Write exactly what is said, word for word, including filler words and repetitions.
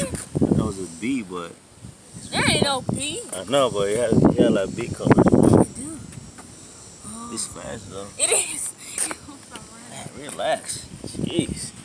I know it's a B, but There ain't no B. I know, but it has, it has like big colors. It do. Oh. It's fast though. It is. Man, relax. Jeez.